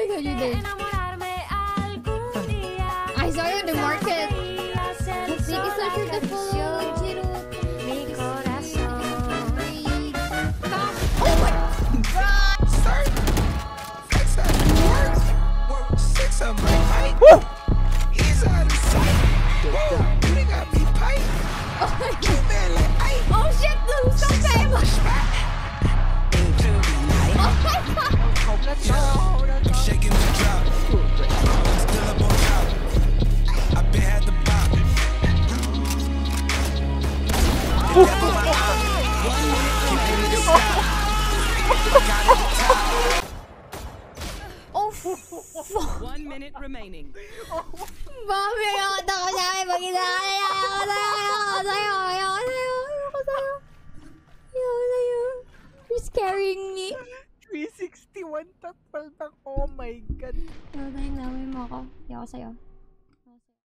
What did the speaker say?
tell you this. I saw you in the market. Vicky is so beautiful. Jiro. Oh my god! Sir, flex out the work. Work 6 of my height. He's out of sight. Whoa, you got me pipe. Oh my You god. man like ice. Oh shit, dude, so famous. Oh my god. I'm shaking the drop. I'm still up on top. I been had the bop. Oh fuck. 1 minute remaining. Mami, ayoko na ako sa'yo. Ayoko sa'yo. You're scaring me. 361 takpal ng oh my god. Ayoko na yung mo ako. Ayoko sa'yo.